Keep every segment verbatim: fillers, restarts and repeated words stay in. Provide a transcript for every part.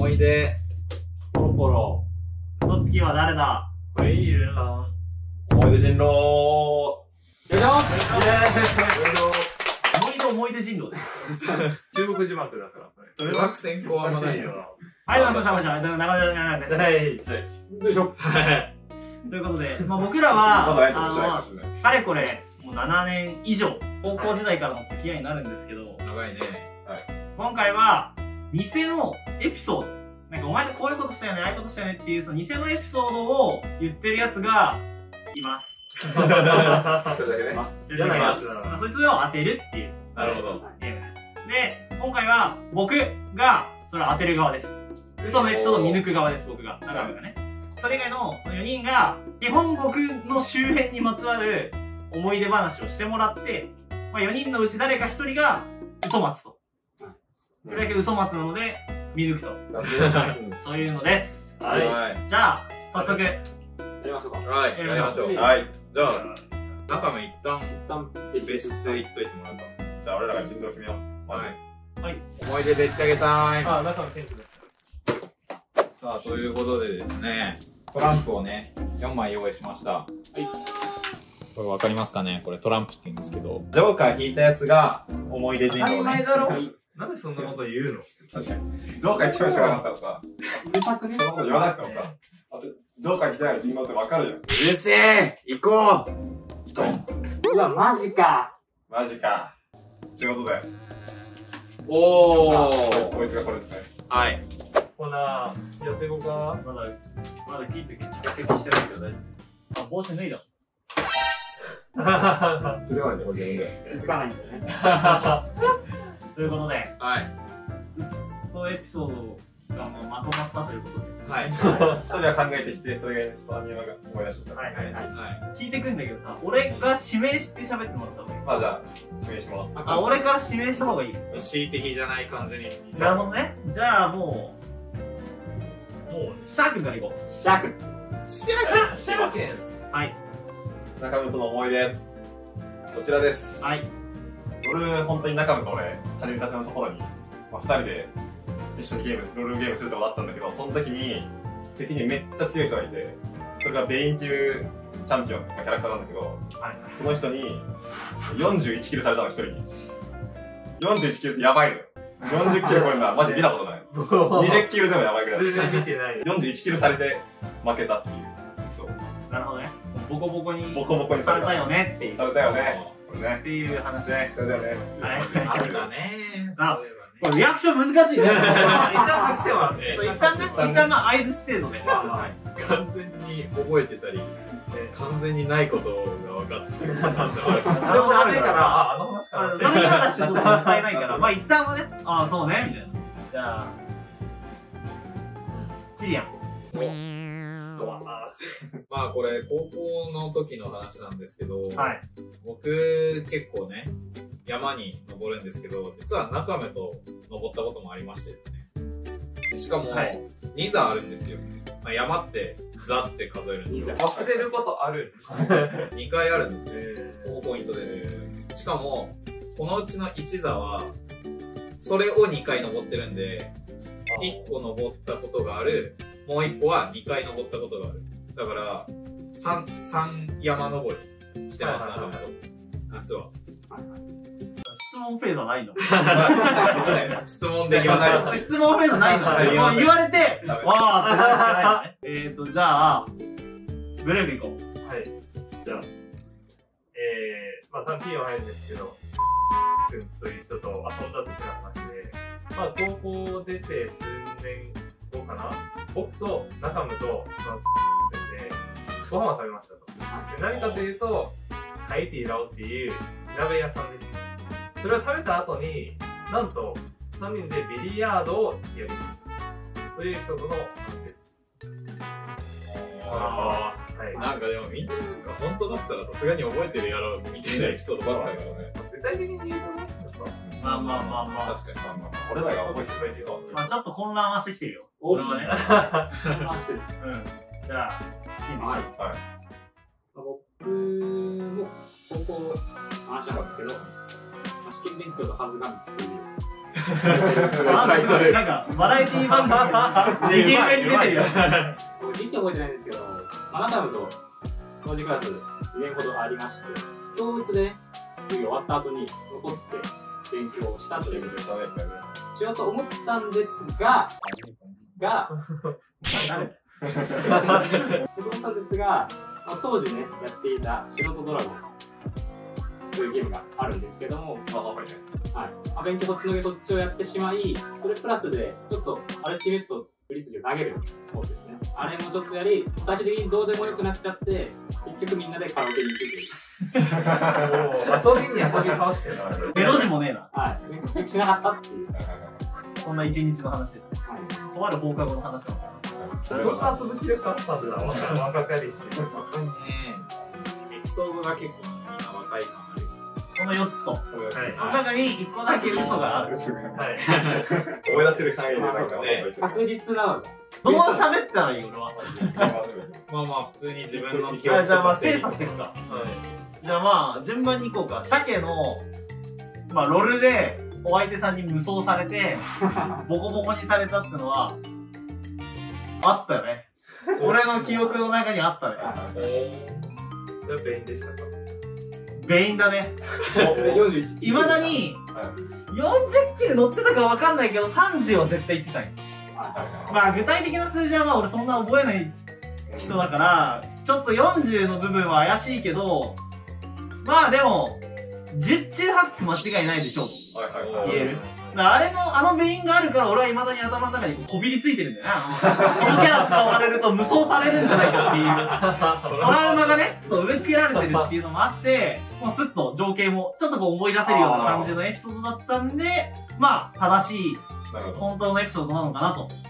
思い出。 ポロポロ。 嘘つきは誰だ？ ウェイルラン。 思い出人狼。 よいしょ。イエーイ。 思い出思い出人狼で。 中国字幕だから。 それは先行はまだいいよ。 はい、どうも、どうも、どうも、長々長々です。 はい。よいしょ。 ということで、まあ僕らは、 まだ挨拶してないかもしれない。 かれこれ、もうななねん以上、高校時代からの付き合いになるんですけど、 長いね。 今回は、偽のエピソード。なんか、お前ってこういうことしたよね、ああいうことしたよねっていう、その偽のエピソードを言ってるやつが、います。 それだけね。 嫌なやつだまあそいつを当てるっていう。 なるほど。 ゲームです。で、今回は、僕が、それを当てる側です。嘘のエピソードを見抜く側です、僕が。中身がね。それ以外のよにんが、基本僕の周辺にまつわる思い出話をしてもらって、まあ、よにんのうち誰かひとりが嘘松と。それだけ嘘松なので、見抜くと。そういうのです。 はじゃあ、早速。 い。やりましょうか。 はい。やりましょう。 はい。 じゃあ、中身一旦、 一旦、 別室行っといてもらうか。 じゃあ俺らが人狼決めよう。 はい。 はい。 思い出でっち上げたい。 あ、中のテントです。 さあ、ということでですね、トランプをね、よんまい用意しました。はい。これわかりますかね？これトランプって言うんですけど、ジョーカー引いたやつが思い出人狼ね。 だろ。なんでそんなこと言うの？ 確かに。ジョーカー一番しかなかったらさ、 うるさくね。 そんなこと言わなくてもさ、あと、ジョーカー来たら人狼ってわかるじゃん。 うるせえ行こうドン。 うわ、マジか。 マジか。ということで、 おこいつー。 こいつがこれですね。 はい。 ほな、やっていこうか。 まだ、まだキープ結局してないけど大丈夫。あ、帽子脱いだ。 気づかないで、これ自分で。 気づかないんだよね。 ということで、 はい。 嘘エピソードがもうまとまったということで。 はい。 一人は考えてきて、それ以外の人はみんなが思い出しちゃった。 はいはいはい。 はい。 聞いてくんだけどさ、俺が指名して喋ってもらった方がいい。 まあじゃあ、指名してもらおう。 あ、俺から指名した方がいい。 恣意的じゃない感じに。 なるほどね。じゃあもう、もう、シャー君からいこう。 シャーク。 シャーシャー君。はい。 中村との思い出、こちらです。 はい。 俺、本当に中村と俺、始めたてのところに、まあ、二人で一緒にゲームする、ロールゲームするとこあったんだけど、その時に、敵にめっちゃ強い人がいて、それがベインっていうチャンピオンのキャラクターなんだけど、 はい。 その人に、よんじゅういちキルされたの、一人に。よんじゅういちキルってやばいのよ。よんじゅっキル超えるのはマジ見たことない。にじゅっキルでもやばいぐらい。 数年見てない。 よんじゅういちキルされて負けたっていう。そう。 なるほどね。ボコボコにボコボコにされた。 されたよねっていう。 されたよね。これねっ。ていう話ねね。、 それだよね。 はい。 あったね。そういえばね。 これリアクション難しいね。 一旦拍手はね。 そう一旦ね、一旦まあ合図してんのね。まあまあ。 完全に覚えてたり、完全にないことが分かってたりする可能性もあるから。 あれもあるから、あ、あの話かな。 それ今出してちょっともったいないから、まあ一旦はね、ああ、そうね、みたいな。じゃあ、シリアン。 まあこれ高校の時の話なんですけど、 はい。 僕結構ね、山に登るんですけど、実は中目と登ったこともありましてですね。でしかも、 はい、 に座あるんですよ。まあ、山って座って数えるんですよ。 忘れることある。 にかいあるんですよ。ここポイントです。しかも、このうちのいち座は、それをにかい登ってるんで、いっこ登ったことがある、もういっこはにかい登ったことがある。だから、さん、三山登りしてます、中目と。実は。 質問フェーズはないの？ 質問できません。 質問フェーズないの？もう言われて、わーってなるしかないのね。えーと、じゃあ、ブレイブ行こう。 はい。じゃあ、えー、まあ、単品は入るんですけど、君という人と遊んだ時の話で、まあ、高校出て数年後かな、僕と中村と、その、で、ご飯を食べましたと。で何かというと、ハイティーラオっていう鍋屋さんですね。それを食べた後に、なんと、さんにんでビリヤードをやりました。というエピソードの話です。ああ、はい。 なんかでもみんななんか本当だったらさすがに覚えてるやろうみたいなエピソードばっかりだからね。 具体的に言うとね、 まあまあまあまあ。 確かに。まあまあ俺らが覚えてくれてるかまあちょっと混乱はしてきてるよ。俺はね。 混乱してる。 うん。じゃあ、チーム。 はい。 はい。 僕も高校話したんですけど、試験勉強のはずがみっていうタイトル。なんか、バラエティ番組で、レゲエに出てるよ。 僕、時期覚えてないんですけど、マナタムと同時クラスにねんほどありまして、教室で授業終わった後に残って勉強をしたということしようと思ったんですが、が、 誰仕事したんですが、まあ、当時ね、やっていた素人ドラゴンというゲームがあるんですけども、 スマホアプリね。 はい。まあ、勉強こっちのけそっちをやってしまい、それプラスで、ちょっとアルティメットフリスビーを投げる方ですね。あれもちょっとやり、最終的にどうでもよくなっちゃって、結局みんなでカラオケに行くという。 遊びに遊び倒してるな。 ベロ字もねえな。 はい。結局しなかったっていう。 そんな一日の話です。 はい。 とある放課後の話なのかそんな遊ぶ気力あったはずだ。若かりし。 若いね。エピソードが結構みんな若い感ある。 このよっつと。 はいその中にいっこだけ嘘がある。 すぐはい。 思い出せる範囲でなんか覚えてる。 確実なので。 どう喋ったらいい俺は。 まあまあ、普通に自分の記あ憶じゃあまあ精査していくか。 はい。 じゃあまあ、順番に行こうか。鮭の、まあ、ロルで、お相手さんに無双されて、ボコボコにされたってのは、あったよね。俺の記憶の中にあったね。 それ全員でしたか。 ベインだね。 よんじゅういち。 いまだに、よんじゅっキル乗ってたかわかんないけど、さんじゅうは絶対行ってたんよ。まあ、具体的な数字はまあ俺そんな覚えない人だから、ちょっとよんじゅうの部分は怪しいけど、まあでも、じゅっ中はち間違いないでしょうとはいはいはい。 言える。だからあれの、あのベインがあるから俺は未だに頭の中にこびりついてるんだよな。そのキャラ使われると無双されるんじゃないかっていう、トラウマがね、そう植え付けられてるっていうのもあって、もうスッと情景もちょっとこう思い出せるような感じのエピソードだったんで、まあ、正しい、 なるほど。 本当のエピソードなのかなと。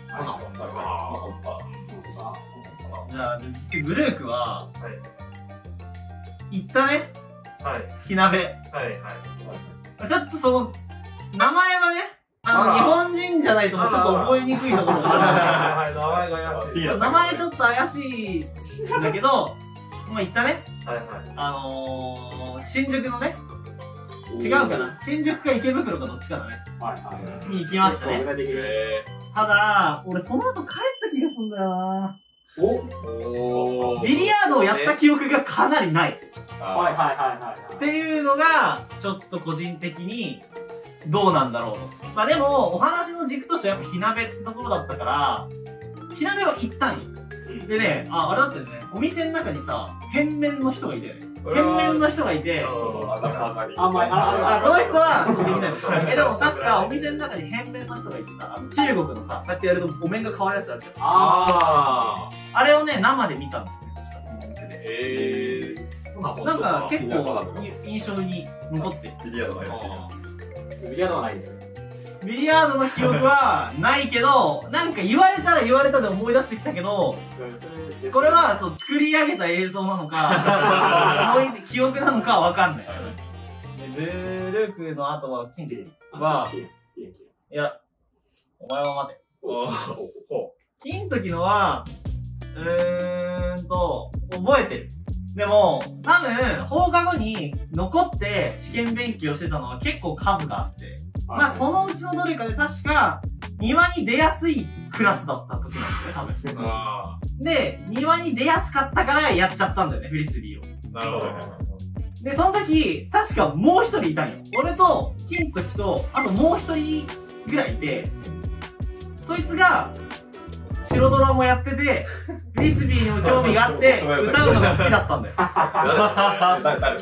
じゃあ、次、ブルークは、 はい。 言ったね、 はい。 火鍋。 はい。はい。 ちょっとその、名前はね、あの、 あら日本人じゃないともうちょっと覚えにくいところがあはい。名前が怪しい。 る。名前ちょっと怪しいんだけど、まあ言ったね、 はいはい。 あのー、新宿のね、違うかな、新宿か池袋かどっちかだね、 はいはい。 に行きましたね。 具体的に。 えただ、俺その後帰った気がするんだよな。 おー。おー。 ビリヤードをやった記憶がかなりない。っはいはいはいはいていうのが、ちょっと個人的に、どうなんだろうと。まあでも、お話の軸としてはやっぱ火鍋ってところだったから、火鍋は行ったんよ。でね、あ、あれだったよね、お店の中にさ、変面の人がいたよね。変面の人がいて、 あ、なんかあんまり。 あんまり、あ、 あ、この人は、そうみんなで。え、でも確かお店の中に変面の人がいてさ、あの中国のさ、こうやってやるとお面が変わるやつあるじゃん。 あああれをね、生で見たんだよね、確かそのお店ー。 で。 えー。 なんか結気になる構印象に残ってる。 ビリヤードの話。 ー、ビリヤードはないんだよ。 ビリヤードの記憶はないけど、なんか言われたら言われたで思い出してきたけど、これはそう作り上げた映像なのか、思い記憶なのかはわかんない。でブルークの後は、キンテは、いや、お前は待て。 おー。 金時のは、うーんと、覚えてる。でも、多分、放課後に残って試験勉強してたのは結構数があって、まあそのうちのどれかで確か、庭に出やすいクラスだった時なんですよ、多分。 あで、庭に出やすかったからやっちゃったんだよね、フリスビーを。 ー。なるほど。 で、その時、確かもう一人いたんよ。俺と、金時と、あともう一人ぐらいいて、そいつが、白ドラもやってて、フリスビーにも興味があって、歌うのが好きだったんだよ。 誰誰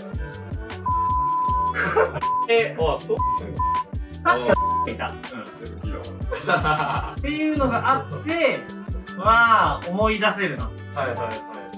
え、あ、そう。 確かいた。 全部聞いたわ。 っていうのがあって、まあ、思い出せるな。 はいはいはい。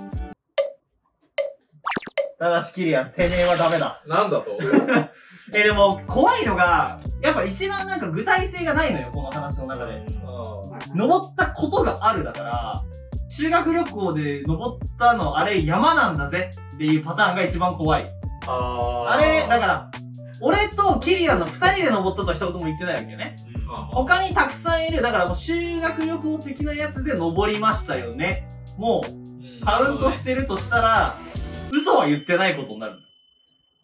ただしキリアン、てめえはダメだ。 なんだとえ、でも、怖いのが、やっぱ一番なんか具体性がないのよ、この話の中で。登ったことがあるだから、修学旅行で登ったの、あれ山なんだぜっていうパターンが一番怖い。 あー。 あれ、だから、俺とキリアンの二人で登ったとは一言も言ってないわけよね。他にたくさんいる、だからもう修学旅行的なやつで登りましたよね。もう、カウントしてるとしたら、嘘は言ってないことになる。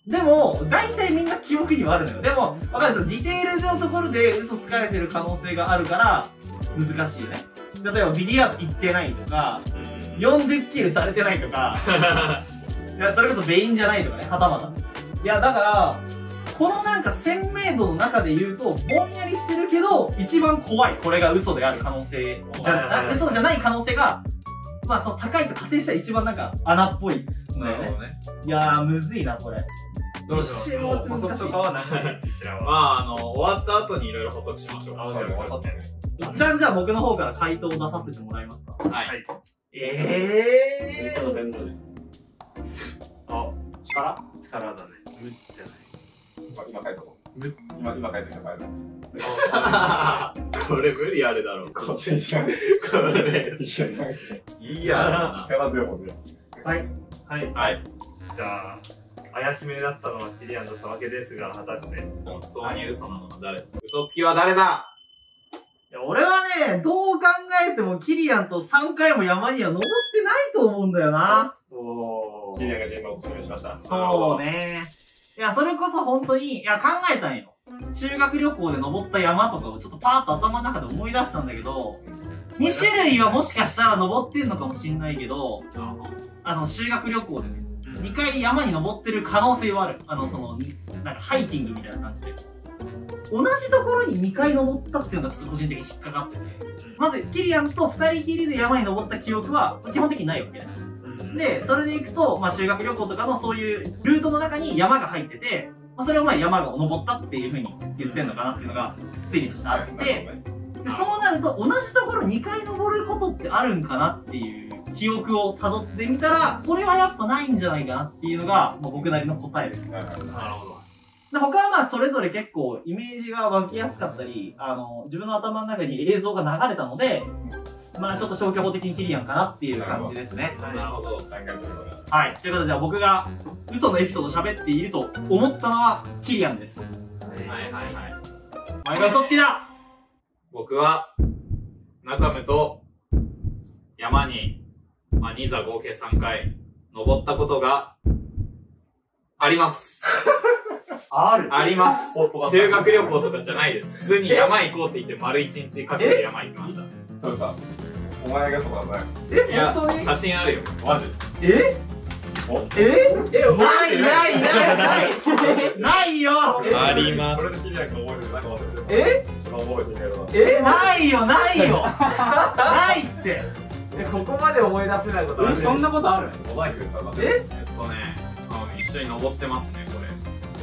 でも、大体みんな記憶にはあるのよ。でも、わかるんですよ。ディテールのところで嘘つかれてる可能性があるから、難しいよね。例えば、ビリヤード行ってないとか、よんじゅっキルされてないとか、いや、それこそベインじゃないとかね、はたまた。いや、だから、このなんか鮮明度の中で言うと、ぼんやりしてるけど、一番怖い。これが嘘である可能性じゃ、あ嘘じゃない可能性が、まあ、そう、高いと仮定したら一番なんか穴っぽい。 なるほどね。 いやー、むずいな、これ。 どうしますもう補足とかはなしで、一覧まは。 あ、あの、終わった後にいろいろ補足しましょう。 あ、 そうね、分かったね。 一旦じゃあ僕の方から回答を出させてもらいますか。 はい。 はい。 えちょっと全然ね。 あ、 力力だね。無じゃない。 今、今書いたの。今、今書いてきたファイル。 これ無理あるだろう。ここっちに来たね。 れ、いいやな。 力でもね。 はい。 はい。 はい。 じゃあ、怪しめだったのはキリアンだったわけですが、果たして。 本当に嘘なのは誰？嘘つきは誰だ？ いや、俺はね、どう考えてもキリアンとさんかいも山には登ってないと思うんだよな。 おー。 キリアンが人狼を指名しました。 そうね。いや、それこそ本当に、いや、考えたんよ。修学旅行で登った山とかをちょっとパーッと頭の中で思い出したんだけど、に種類はもしかしたら登ってんのかもしんないけど、あ、その修学旅行でね、にかい山に登ってる可能性はある。あの、その、なんかハイキングみたいな感じで。同じところににかい登ったっていうのがちょっと個人的に引っかかってて、まず、キリアンとふたりきりで山に登った記憶は基本的にないわけね。で、それで行くと、まあ修学旅行とかのそういうルートの中に山が入ってて、まあそれをまあ山が登ったっていう風に言ってんのかなっていうのが、推理としてあって、でそうなると同じところにかい登ることってあるんかなっていう記憶を辿ってみたら、これはやっぱないんじゃないかなっていうのが、まあ、僕なりの答えです。 なるほど。 なるほど。 で他はまあそれぞれ結構イメージが湧きやすかったり、あの、自分の頭の中に映像が流れたので、まあちょっと消去法的にキリアンかなっていう感じですね。 なるほど。 考えてみてください。 はい。ということでじゃあ僕が嘘のエピソード喋っていると思ったのはキリアンです。 はいはいはい。 前が嘘つきだ。 僕は、中ムと山に、まあ、に座合計さんかい登ったことがあります。 ある。 あります。修学旅行とかじゃないです。普通に山行こうって言って丸一日かけて山行きました。 それさ、お前がそうだね。 え、 いや本当に、 写真あるよ。 マジえおええ、 ないないないないないよ。 ありますこ。れでキリアンが覚えてる、なんか忘れてる。 え一番覚えてるけどな。 えないよないよないって。 え、ここまで思い出せないことある。そんなことある。 モザイクでさ、待ってええっとね、うん、一緒に登ってますね、これ。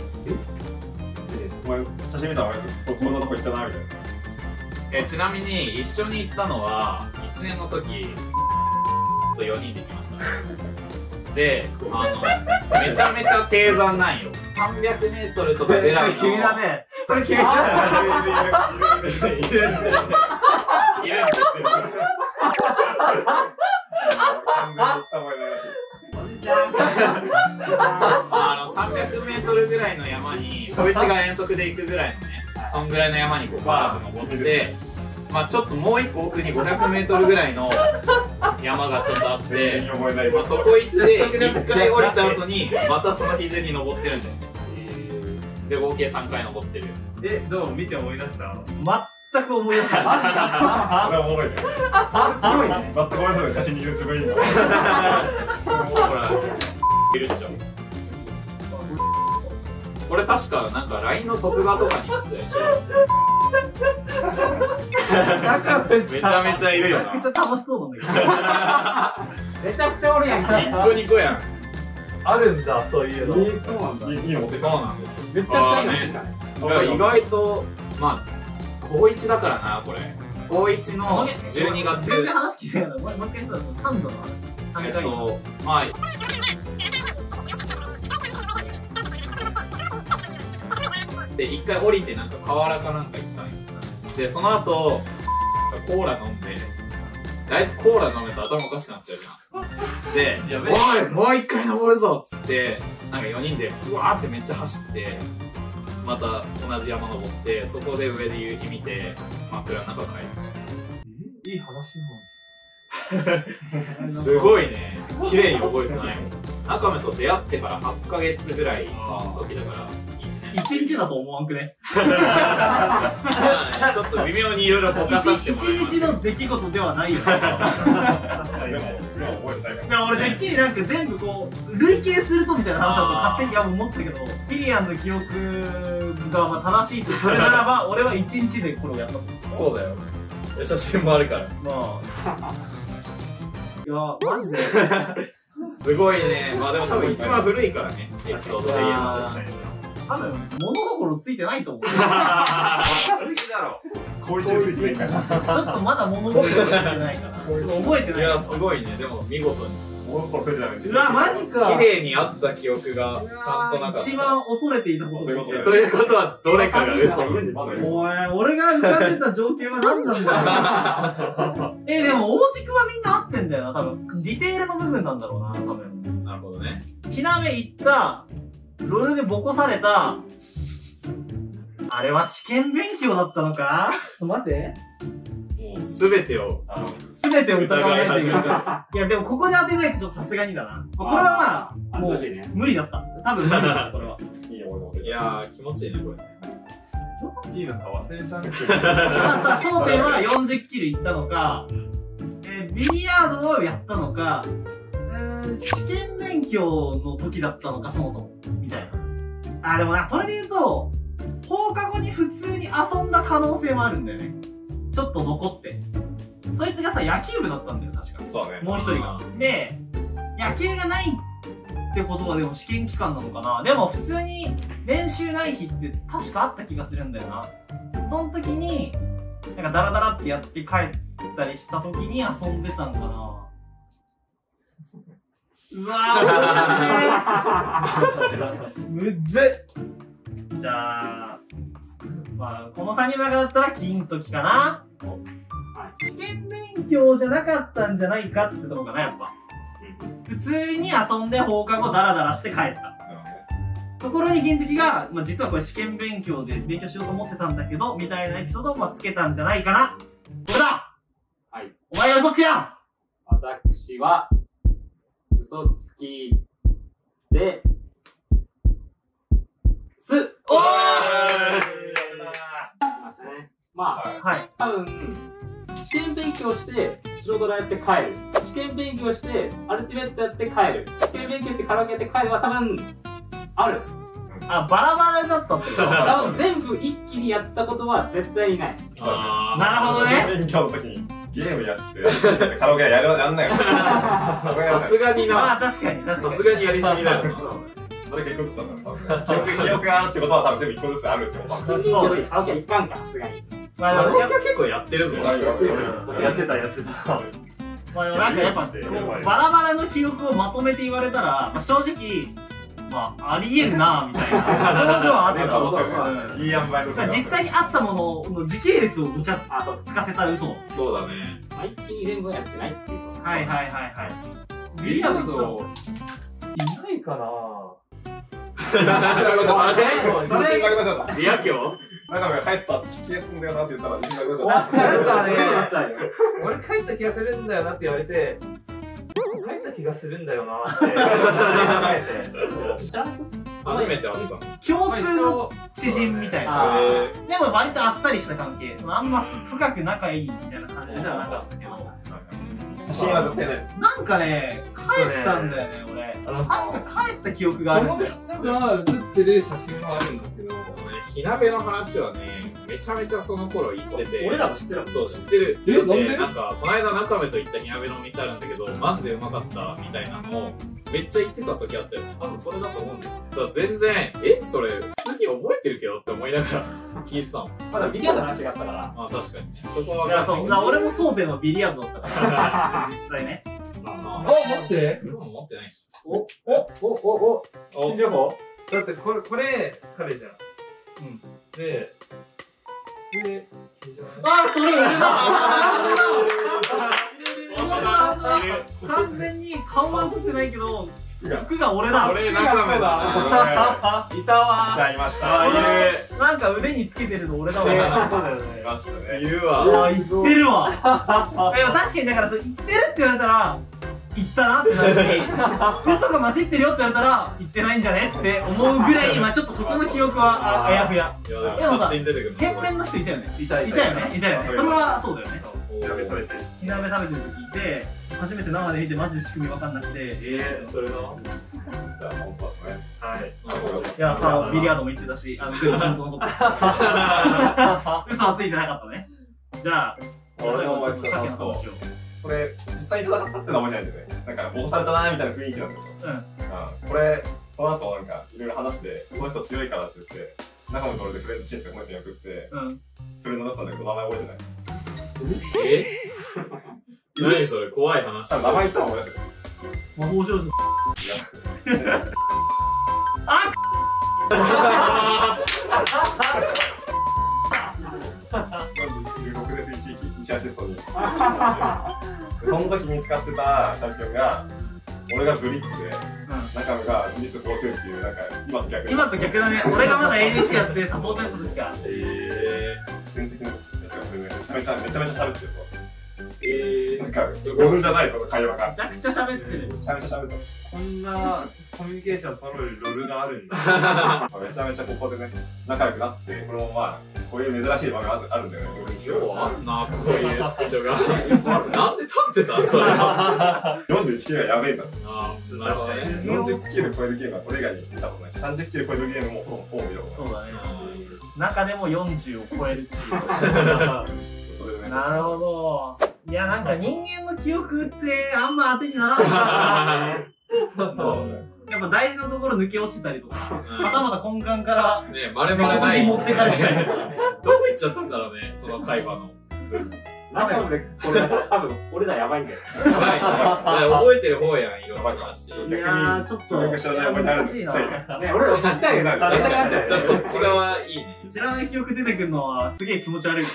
お前、写真見たらお前、こんなとこ行ったな、みたいな。 えちなみに一緒に行ったのはいちねんの時とよにんで行きました。で、あのめちゃめちゃ低山なんよ。さんびゃくメートルとかぐらいの。 君だね。これ君だね。 いるんですよ。いるんですよ。 完全に行った覚えないらしい。 あのさんびゃくメートルぐらいの山に小道が遠足で行くぐらいのね、そんぐらいの山にこうバーッと登って、まあちょっともう一個奥にごひゃくメートルぐらいの山がちょっとあって全然覚えない。 まあそこ行って一回降りた後にまたその日中に登ってるんだよ。で合計さんかい登ってる。 え、どう見て思い出した？ 全く思い出せない。 それはおもろいね。 すごいね。 全く覚えない写真に自分いいんだ。 ほら、いるっしょ。これ確かなんか ライン の特画とかにしてたでしょ。めちゃめちゃいるよな。 めっちゃ楽しそうなんだめちゃくちゃおるやんけ。 ニッコニコやん。 あるんだ、そういうの。 えー、そうなんだ。 いいいいの持ってきた。 そうなんですよ。 めちゃくちゃいいの持ってきたね。 だから意外と、まあ、高いちだからな、これ。高いちのじゅうにがつ。 全然話聞いてないから、もう一回そうだ、さんどの話。 えっと、まあ、で、一回降りてなんか河原かなんか行ったんよ。で、その後、コーラ飲んで、あいつコーラ飲めたら頭おかしくなっちゃうじゃん。で、おいもう一回登るぞっつって、なんかよにんでうわーってめっちゃ走って、また同じ山登って、そこで上で夕日見て、真っ暗な中帰りました。 いい話なの。 すごいね。綺麗に覚えてないもん。 中目と出会ってからはちかげつぐらいの時だから、いちねん。 いちにちだと思わんくね。 ちょっと微妙にいろいろぼかさせてもらいます。 いちにちの出来事ではないよ。 確かに。でも、でも覚えてないから。 俺てっきりなんか全部こう、累計するとみたいな話だと勝手に思ったけど、ピリアンの記憶がまあ正しいとするならば、俺はいちにちでこれをやった。 そうだよ。写真もあるから。 まあ。いや、マジで。 すごいね。まあでも多分一番古いからね、エピソードで言うの。 多分、物心ついてないと思う。 若すぎだろ。高一でついてないから。 ちょっとまだ物心ついてないから。覚えてない。 いや、すごいね。でも見事に。 物心ついてない。 うわ、マジか。 綺麗にあった記憶がちゃんとなかった。 一番恐れていたことということということは、どれかが嘘なんです。 おい、俺が浮かんでた条件は何なんだよ。え、でも、大軸はみんな合ってんだよな、多分。ディテールの部分なんだろうな、多分。 なるほどね。 ひなめ行った、ロールでボコされた、あれは試験勉強だったのかちょっと待って。 すべてを、 すべてを疑わないというか。いや、でもここで当てないとちょっとさすがにだな。これはまあ、もう、無理だった。多分無理だった、これは。 いい思い出。 いやー、気持ちいいね、これ。 いいのか忘れちゃうんですまあさ、争点はよんじゅっキルいったのか、えー、ビリヤードをやったのか、試験勉強の時だったのか、そもそも。みたいな。あ、でもな、それで言うと、放課後に普通に遊んだ可能性もあるんだよね。ちょっと残って。そいつがさ、野球部だったんだよ、確か。 そうね。 もう一人が。で、野球がないってことはでも試験期間なのかな。でも普通に練習ない日って確かあった気がするんだよな。その時に、なんかダラダラってやって帰ったりした時に遊んでたんかな。うわー、むっずっ。じゃあ、まあ、このさんにんの中だったら金時かな。試験勉強じゃなかったんじゃないかってとこかな、やっぱ。普通に遊んで放課後ダラダラして帰った。ところに金時が、まあ、実はこれ試験勉強で勉強しようと思ってたんだけど、みたいなエピソードをまあつけたんじゃないかな。これだ。 はい。 お前が嘘つけやん。 私は、嘘つきで、す。おーまあ、 はい。 多分、試験勉強して、白ドラやって帰る。試験勉強して、アルティメットやって帰る。試験勉強してカラオケやって帰るは多分、ある。 あ、バラバラだったってこと多分全部一気にやったことは絶対にない。 あー、なるほどね。 勉強の時にゲームやってカラオケやるやんないよ。 さすがにな。 まあ確かに確かに。 さすがにやりすぎだよな。 それが一個ずつだったの。記憶、記憶があるってことは多分全部一個ずつあるってこと試験勉強でカラオケはいかんか、さすがに。 カラオケは結構やってるぞ。 やってた、やってた。 まあでもなんかやっぱ、バラバラの記憶をまとめて言われたら、まあ正直、まあ、ありえんなみたいな。そうはあったいい塩梅の実際にあったものの時系列をごちゃつかせた嘘。 そうだね。 一気に全部やってないっていう。 はいはいはいはい。 ビリヤード、いないかなあれ自信なくなっちゃった。 リア教中身が帰った気がするんだよなって言ったら自信なくなっちゃった。 俺帰った気がするんだよなって言われて、帰った気がするんだよなって考えて。 初めて会ったの。 共通の知人みたいな。でも割とあっさりした関係。そのあんま深く仲いいみたいな感じではなかったけど。 自信は絶対ない。 なんかね、帰ったんだよね、俺。確か帰った記憶があるんだよ。 その人が写ってる写真はあるんだけど、 火鍋の話はね、めちゃめちゃその頃言ってて。 俺らも知ってる。 そう、知ってる。 え、なんでなんか、この間中目と行った火鍋のお店あるんだけど、マジでうまかったみたいなのを、めっちゃ言ってた時あったよね。多分それだと思うんだよ。だから全然、えそれ、普通に覚えてるけどって思いながら聞いてたもん。 まだビリヤードの話があったから。 あ、確かに。そこは。 いや、そう、俺も争点のビリヤードだったから。実際ね。 まあまあ。 あ、待って。 今持ってないし。 お、お、お、お、お、新情報だってこれ、これ、彼じゃん。うん。で、で、 あ、それ俺だ完全に顔は映ってないけど、服が俺だ俺中目だいたわじゃあいました。 いるなんか腕につけてるの俺だわ。 そうだよね。 確かにね。 いるわ。 うわ、言ってるわ。いや、確かにだから、言ってるって言われたら、 言ったなってなるし、嘘が混じってるよって言われたら、言ってないんじゃねって思うぐらい、まあちょっとそこの記憶はあやふや。 いや、でも写真出てくるの。 変面の人いたよね。 いたいたよね。いたよね。それはそうだよね。 火鍋食べてる。 火鍋食べてる時いて、初めて生で見てマジで仕組みわかんなくて。 えー、それの。 じゃあ、本当はね。 はい。 いや、あの、ビリヤードも言ってたし、あの、全部本当のこと。嘘はついてなかったね。じゃあ、 俺の前伝話すと、これ、実際に戦ったってのは覚えてないんだよね。なんか、ボコされたなーみたいな雰囲気なんでしょ。 うん。 うん。これ、この後なんか、いろいろ話して、この人強いからって言って、仲間と俺でフレンドシステムこの人に送って、 うん。 フレンドだったんだけど、名前覚えてない。 え何それ、怖い話。 多分名前言ったら思い出せる。 魔法少女。 あ僕です、一域、一アシストに。でその時に使ってたチャンピオンが、俺がブリッツで、中身がミス・フォーチューンっていう、なんか、今と逆今と逆だね。俺がまだ エーディーシー やってサポートやった時か。 え戦績のやつがそれめちゃめちゃ、めちゃめちゃ食べてるそう。 ー、えなんか、ごふんじゃないこの会話が。 めちゃくちゃ喋ってる。 めちゃめちゃ喋ってこんなコミュニケーション取るロルがあるんだ。 た。めちゃめちゃここでね、仲良くなって、これもまあ、こういう珍しい場面があるんだよね、俺にしー、ようろ。 あんな、こういうスクショが。なんで立ってたそれは。 よんじゅういちキルはやべえんだ。 ああ、なるほどね。 よんじゅっキル超えるゲームはこれ以外に見たことないし、さんじゅっキル超えるゲームもほぼほぼ見たことない。 そうだね。中でもよんじゅうを超えるっていう。 それでね。 なるほど。いや、なんか人間の記憶ってあんま当てにならないからね。 そうね。 やっぱ大事なところ抜け落ちたりとか、またまた根幹からねえ、まるまるない。 持ってかれてる。 どこ行っちゃったんだろうね、その会話の。 中で、これ、多分、俺らやばいんだよ。 やばいね。覚えてる方やん、いろんな話。 いやー、ちょっと。 それが知らない覚えになるんですよ。 ね、俺ら聞きたいけど、食べたくなっちゃうじゃあよね。 こっち側いいね。 知らない記憶出てくるのはすげえ気持ち悪い。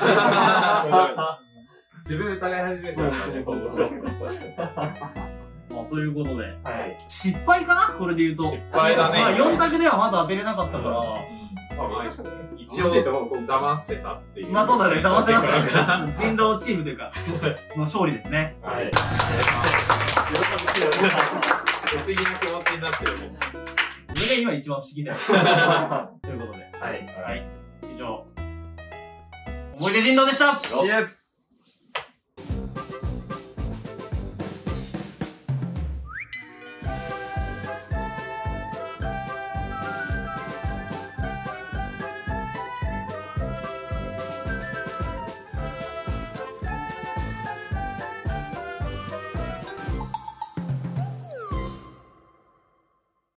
自分で疑い始めちゃうからね、そうそう。 まあ、ということで、 はい。 失敗かなこれで言うと。 失敗だね。 まあ、よん択ではまず当てれなかったから。 まあ、一応、騙せたっていう。 まあそうだね、騙せましたね。人狼チームというか、の勝利ですね。 はい。 不思議な気持ちになってるね。 それが今一番不思議だよ。ということで。 はい。 はい。以上。思い出人狼でした。 イエッ